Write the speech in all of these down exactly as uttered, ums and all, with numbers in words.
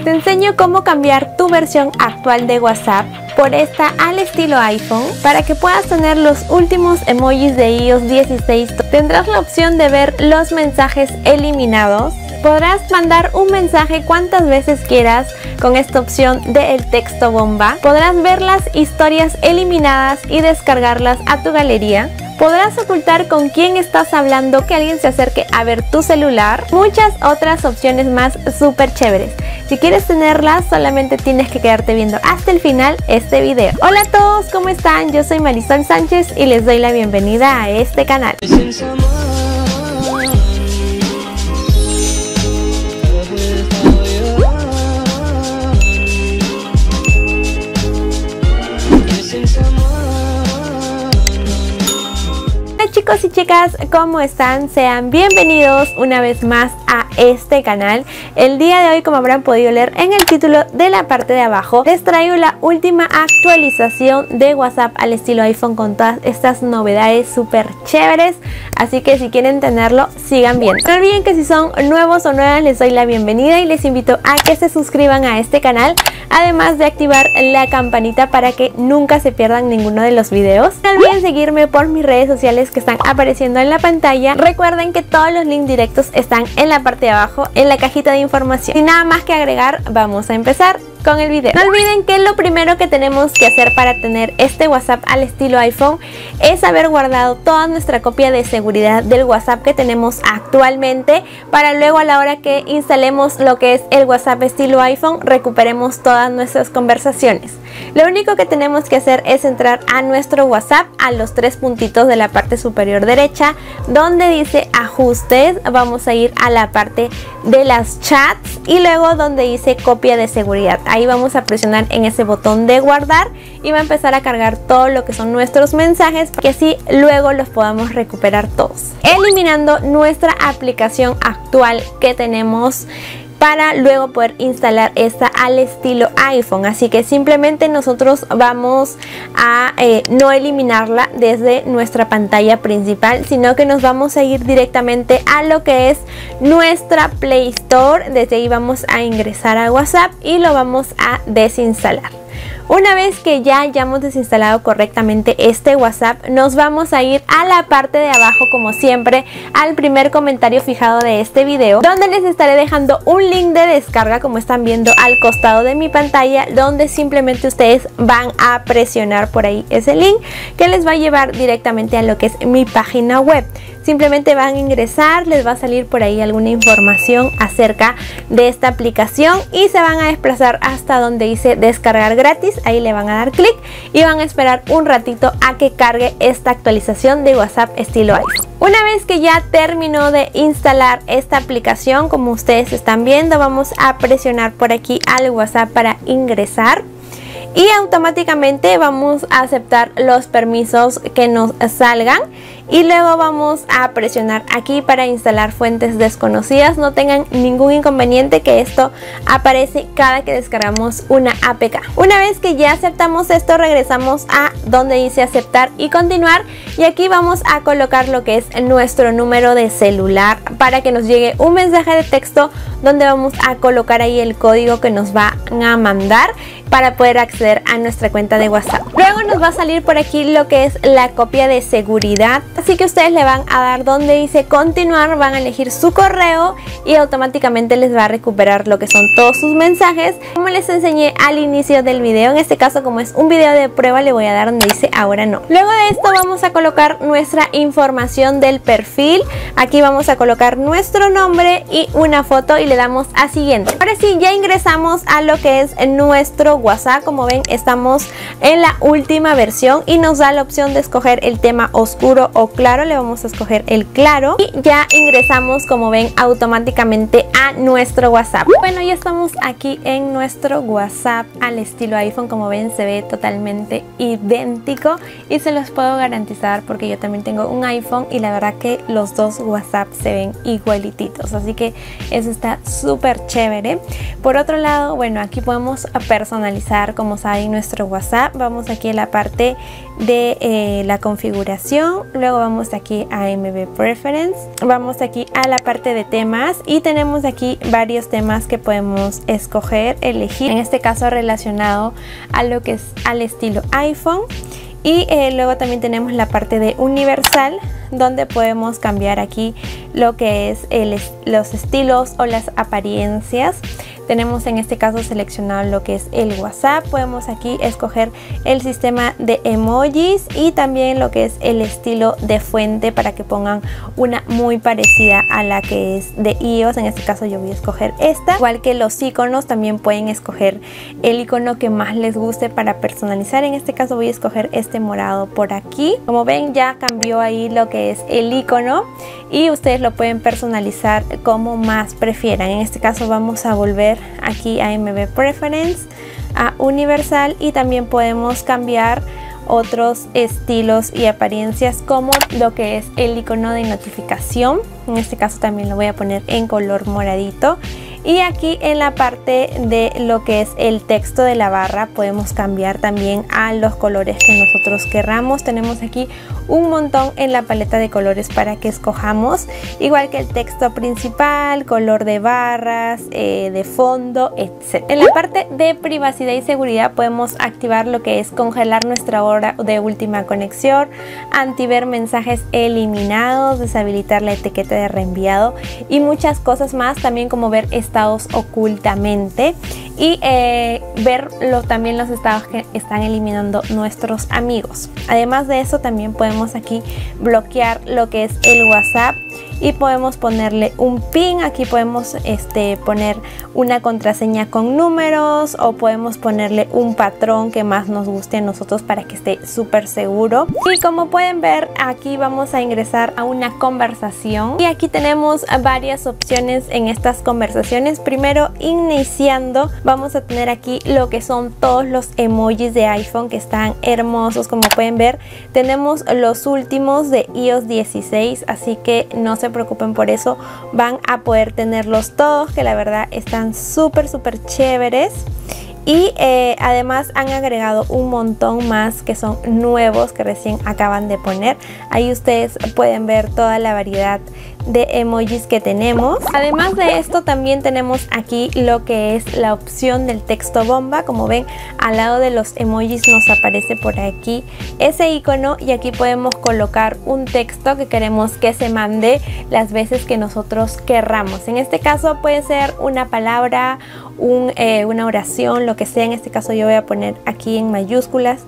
Te enseño cómo cambiar tu versión actual de WhatsApp por esta al estilo iPhone para que puedas tener los últimos emojis de i o ese dieciséis. Tendrás la opción de ver los mensajes eliminados. Podrás mandar un mensaje cuantas veces quieras con esta opción del texto bomba. Podrás ver las historias eliminadas y descargarlas a tu galería. Podrás ocultar con quién estás hablando, que alguien se acerque a ver tu celular. Muchas otras opciones más súper chéveres. Si quieres tenerlas, solamente tienes que quedarte viendo hasta el final este video. Hola a todos, ¿cómo están? Yo soy Marisol Sánchez y les doy la bienvenida a este canal. Chicos y chicas, ¿cómo están? Sean bienvenidos una vez más a este canal. El día de hoy, como habrán podido leer en el título de la parte de abajo, les traigo la última actualización de WhatsApp al estilo iPhone con todas estas novedades súper chéveres. Así que si quieren tenerlo, sigan viendo. No olviden que si son nuevos o nuevas, les doy la bienvenida y les invito a que se suscriban a este canal, además de activar la campanita para que nunca se pierdan ninguno de los videos. No olviden seguirme por mis redes sociales que están apareciendo en la pantalla. Recuerden que todos los links directos están en la parte de abajo, en la cajita de información. Sin nada más que agregar, vamos a empezar con el video. No olviden que lo primero que tenemos que hacer para tener este WhatsApp al estilo iPhone es haber guardado toda nuestra copia de seguridad del WhatsApp que tenemos actualmente, para luego a la hora que instalemos lo que es el WhatsApp estilo iPhone recuperemos todas nuestras conversaciones. Lo único que tenemos que hacer es entrar a nuestro WhatsApp, a los tres puntitos de la parte superior derecha donde dice ajustes. Vamos a ir a la parte de las chats y luego donde dice copia de seguridad. Ahí vamos a presionar en ese botón de guardar y va a empezar a cargar todo lo que son nuestros mensajes, para que así luego los podamos recuperar todos, eliminando nuestra aplicación actual que tenemos, para luego poder instalar esta al estilo iPhone. Así que simplemente nosotros vamos a eh, no eliminarla desde nuestra pantalla principal, sino que nos vamos a ir directamente a lo que es nuestra Play Store. Desde ahí vamos a ingresar a WhatsApp y lo vamos a desinstalar. Una vez que ya hayamos desinstalado correctamente este WhatsApp, nos vamos a ir a la parte de abajo, como siempre, al primer comentario fijado de este video, donde les estaré dejando un link de descarga, como están viendo al costado de mi pantalla, donde simplemente ustedes van a presionar por ahí ese link que les va a llevar directamente a lo que es mi página web. Simplemente van a ingresar, les va a salir por ahí alguna información acerca de esta aplicación y se van a desplazar hasta donde dice descargar gratis. Ahí le van a dar clic y van a esperar un ratito a que cargue esta actualización de WhatsApp estilo iPhone. Una vez que ya terminó de instalar esta aplicación, como ustedes están viendo, vamos a presionar por aquí al WhatsApp para ingresar. Y automáticamente vamos a aceptar los permisos que nos salgan y luego vamos a presionar aquí para instalar fuentes desconocidas. No tengan ningún inconveniente, que esto aparece cada que descargamos una A P K. Una vez que ya aceptamos esto, regresamos a donde dice aceptar y continuar, y aquí vamos a colocar lo que es nuestro número de celular para que nos llegue un mensaje de texto donde vamos a colocar ahí el código que nos van a mandar para poder acceder a nuestra cuenta de WhatsApp. Luego nos va a salir por aquí lo que es la copia de seguridad, así que ustedes le van a dar donde dice continuar, van a elegir su correo y automáticamente les va a recuperar lo que son todos sus mensajes, como les enseñé al inicio del video. En este caso, como es un video de prueba, le voy a dar donde dice ahora no. Luego de esto vamos a colocar nuestra información del perfil. Aquí vamos a colocar nuestro nombre y una foto y le damos a siguiente. Ahora sí, ya ingresamos a lo que es nuestro WhatsApp. Como ven, estamos en la última versión y nos da la opción de escoger el tema oscuro o claro. Le vamos a escoger el claro y ya ingresamos, como ven, automáticamente a nuestro WhatsApp. Bueno, ya estamos aquí en nuestro WhatsApp al estilo iPhone. Como ven, se ve totalmente idéntico y se los puedo garantizar porque yo también tengo un iPhone y la verdad que los dos WhatsApp se ven igualititos, así que eso está súper chévere. Por otro lado, bueno, aquí podemos personalizar personalizar, como saben, nuestro WhatsApp. Vamos aquí a la parte de eh, la configuración, luego vamos aquí a M V Preference, vamos aquí a la parte de temas y tenemos aquí varios temas que podemos escoger, elegir, en este caso relacionado a lo que es al estilo iPhone. Y eh, luego también tenemos la parte de universal, donde podemos cambiar aquí lo que es el, los estilos o las apariencias. Tenemos en este caso seleccionado lo que es el WhatsApp. Podemos aquí escoger el sistema de emojis y también lo que es el estilo de fuente para que pongan una muy parecida a la que es de iOS. En este caso yo voy a escoger esta. Igual que los iconos, también pueden escoger el icono que más les guste para personalizar. En este caso voy a escoger este morado por aquí. Como ven, ya cambió ahí lo que es el icono y ustedes lo pueden personalizar como más prefieran. En este caso vamos a volver aquí a M V Preference, a universal, y también podemos cambiar otros estilos y apariencias como lo que es el icono de notificación. En este caso también lo voy a poner en color moradito. Y aquí en la parte de lo que es el texto de la barra podemos cambiar también a los colores que nosotros querramos. Tenemos aquí un montón en la paleta de colores para que escojamos, igual que el texto principal, color de barras, eh, de fondo, etcétera. En la parte de privacidad y seguridad podemos activar lo que es congelar nuestra hora de última conexión, antiver mensajes eliminados, deshabilitar la etiqueta de reenviado y muchas cosas más, también como ver estados ocultamente y eh, ver lo, también los estados que están eliminando nuestros amigos. Además de eso, también podemos aquí bloquear lo que es el WhatsApp y podemos ponerle un pin. Aquí podemos este, poner una contraseña con números o podemos ponerle un patrón que más nos guste a nosotros para que esté súper seguro. Y como pueden ver, aquí vamos a ingresar a una conversación y aquí tenemos varias opciones en estas conversaciones. Primero, iniciando, vamos a tener aquí lo que son todos los emojis de iPhone que están hermosos. Como pueden ver, tenemos los últimos de iOS dieciséis, así que no se preocupen por eso, van a poder tenerlos todos, que la verdad están súper súper chéveres. Y eh, además han agregado un montón más que son nuevos, que recién acaban de poner. Ahí ustedes pueden ver toda la variedad de emojis que tenemos. Además de esto, también tenemos aquí lo que es la opción del texto bomba. Como ven, al lado de los emojis nos aparece por aquí ese icono y aquí podemos colocar un texto que queremos que se mande las veces que nosotros querramos. En este caso puede ser una palabra, un, eh, una oración, lo que sea. En este caso yo voy a poner aquí en mayúsculas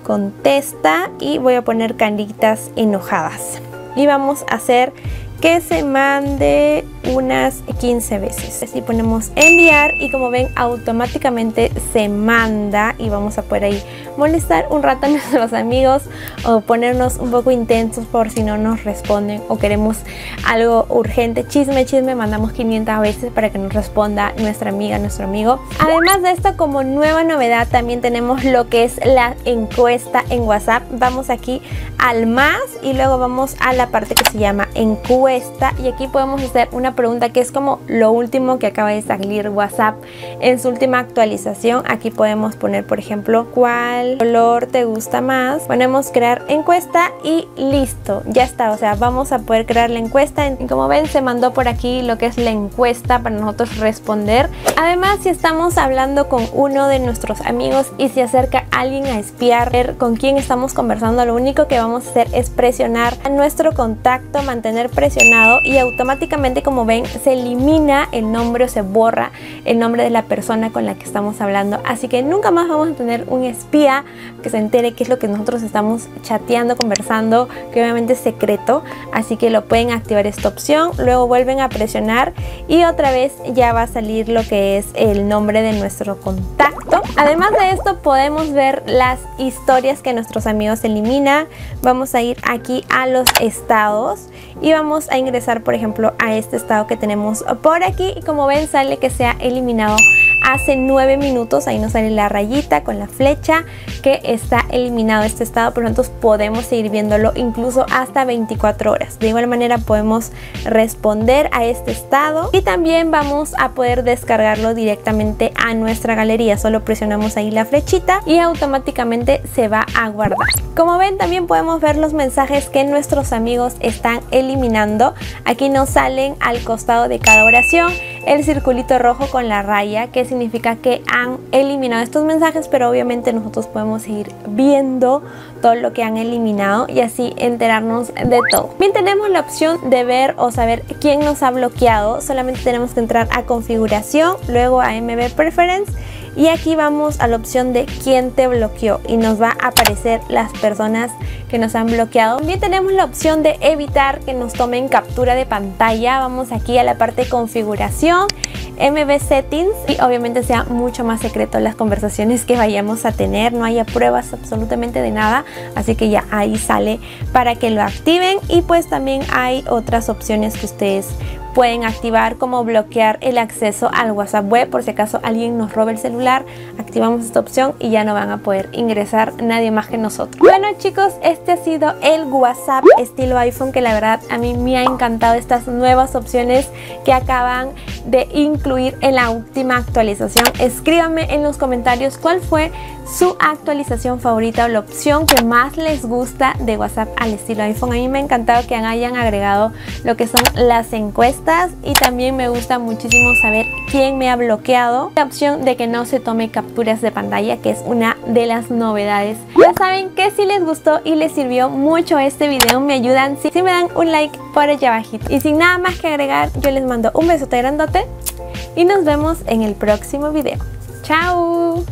contesta y voy a poner caritas enojadas y vamos a hacer que se mande unas quince veces. Así ponemos enviar y como ven automáticamente se manda y vamos a poder ahí molestar un rato a nuestros amigos o ponernos un poco intensos por si no nos responden o queremos algo urgente, chisme, chisme, mandamos quinientas veces para que nos responda nuestra amiga, nuestro amigo. Además de esto, como nueva novedad, también tenemos lo que es la encuesta en WhatsApp. Vamos aquí al más y luego vamos a la parte que se llama encuesta y aquí podemos hacer una pregunta que es como lo último que acaba de salir WhatsApp en su última actualización. Aquí podemos poner, por ejemplo, ¿cuál color te gusta más? Ponemos crear encuesta y listo, ya está. O sea, vamos a poder crear la encuesta y como ven se mandó por aquí lo que es la encuesta para nosotros responder. Además, si estamos hablando con uno de nuestros amigos y se acerca alguien a espiar ver con quién estamos conversando, lo único que vamos a hacer es presionar a nuestro contacto, mantener presionado y automáticamente, como ven, se elimina el nombre o se borra el nombre de la persona con la que estamos hablando. Así que nunca más vamos a tener un espía que se entere qué es lo que nosotros estamos chateando, conversando, que obviamente es secreto. Así que lo pueden activar esta opción, luego vuelven a presionar y otra vez ya va a salir lo que es el nombre de nuestro contacto. Además de esto, podemos ver las historias que nuestros amigos eliminan. Vamos a ir aquí a los estados y vamos a ingresar, por ejemplo, a este estado que tenemos por aquí y como ven sale que se ha eliminado hace nueve minutos, ahí nos sale la rayita con la flecha que está eliminado este estado, pero nosotros podemos seguir viéndolo incluso hasta veinticuatro horas. De igual manera podemos responder a este estado y también vamos a poder descargarlo directamente a nuestra galería. Solo presionamos ahí la flechita y automáticamente se va a guardar. Como ven, también podemos ver los mensajes que nuestros amigos están eliminando. Aquí nos salen al costado de cada oración el circulito rojo con la raya, que significa que han eliminado estos mensajes, pero obviamente nosotros podemos seguir viendo todo lo que han eliminado y así enterarnos de todo. Bien, tenemos la opción de ver o saber quién nos ha bloqueado. Solamente tenemos que entrar a configuración, luego a M V Preference, y aquí vamos a la opción de quién te bloqueó y nos va a aparecer las personas que nos han bloqueado. También tenemos la opción de evitar que nos tomen captura de pantalla. Vamos aquí a la parte de configuración, M V Settings, y obviamente sea mucho más secreto las conversaciones que vayamos a tener, no haya pruebas absolutamente de nada, así que ya ahí sale para que lo activen. Y pues también hay otras opciones que ustedes pueden activar, como bloquear el acceso al WhatsApp web por si acaso alguien nos roba el celular. Activamos esta opción y ya no van a poder ingresar nadie más que nosotros. Bueno chicos, este ha sido el WhatsApp estilo iPhone, que la verdad a mí me ha encantado estas nuevas opciones que acaban de incluir en la última actualización. Escríbanme en los comentarios cuál fue su actualización favorita o la opción que más les gusta de WhatsApp al estilo iPhone. A mí me ha encantado que hayan agregado lo que son las encuestas y también me gusta muchísimo saber quién me ha bloqueado. La opción de que no se tome capturas de pantalla, que es una de las novedades. Ya saben que si les gustó y les sirvió mucho este video, me ayudan si, si me dan un like por allá abajito. Y sin nada más que agregar, yo les mando un besote grandote y nos vemos en el próximo video. ¡Chao!